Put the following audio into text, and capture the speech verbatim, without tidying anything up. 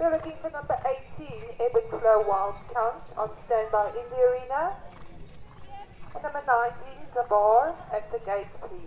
We're looking for number eighteen, Ebbingflow Wildcount, on standby in the arena. And number nineteen, Zabar, at the gate, please.